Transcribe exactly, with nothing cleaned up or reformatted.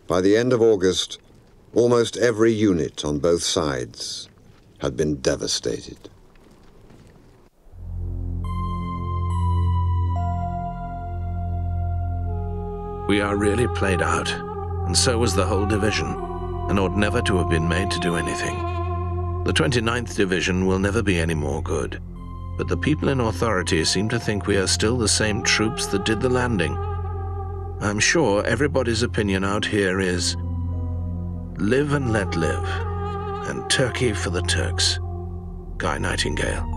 By the end of August, almost every unit on both sides had been devastated. We are really played out, and so was the whole division, and ought never to have been made to do anything. The twenty-ninth Division will never be any more good, but the people in authority seem to think we are still the same troops that did the landing. I'm sure everybody's opinion out here is, live and let live, and Turkey for the Turks. Guy Nightingale.